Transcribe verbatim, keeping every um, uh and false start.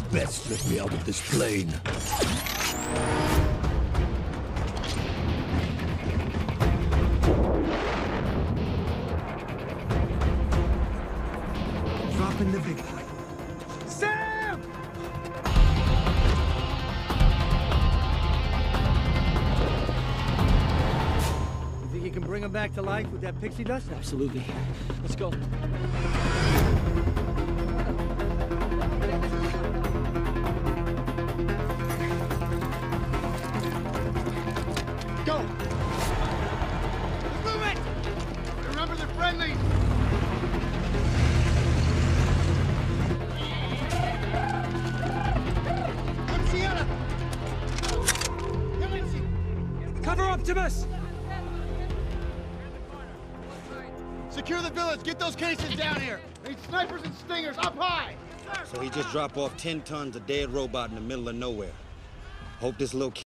best let me out of this plane. Dropping the big one. Sam! You think you can bring him back to life with that pixie dust? Absolutely. Let's go. Go! Move it! Remember they're friendly! Cover Optimus! Secure the village! Get those cases down here! Need snipers and stingers up high! So he just dropped off ten tons of dead robot in the middle of nowhere. Hope this little kid